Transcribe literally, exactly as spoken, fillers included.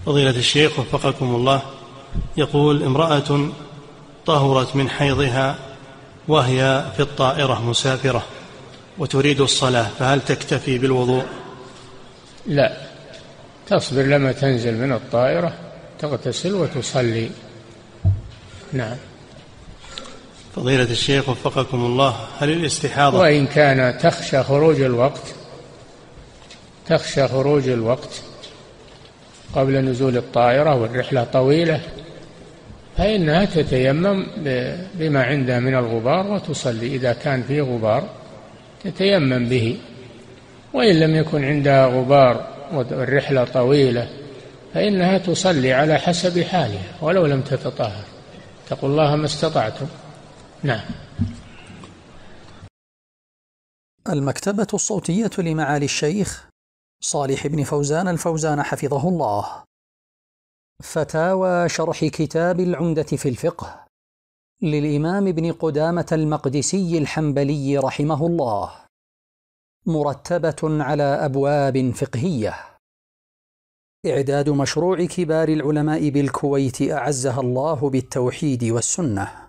فضيلة الشيخ وفقكم الله، يقول: امرأة طهرت من حيضها وهي في الطائرة مسافرة وتريد الصلاة، فهل تكتفي بالوضوء؟ لا، تصبر لما تنزل من الطائرة، تغتسل وتصلي. نعم. فضيلة الشيخ وفقكم الله، هل الاستحاضة وإن كان تخشى خروج الوقت تخشى خروج الوقت قبل نزول الطائرة والرحلة طويلة، فإنها تتيمم بما عندها من الغبار وتصلي. إذا كان فيه غبار تتيمم به، وإن لم يكن عندها غبار والرحلة طويلة فإنها تصلي على حسب حالها ولو لم تتطهر، اتقوا الله ما استطعتم. نعم. المكتبة الصوتية لمعالي الشيخ صالح بن فوزان الفوزان حفظه الله. فتاوى شرح كتاب العمدة في الفقه للإمام ابن قدامة المقدسي الحنبلي رحمه الله، مرتبة على أبواب فقهية. إعداد مشروع كبار العلماء بالكويت أعزها الله بالتوحيد والسنة.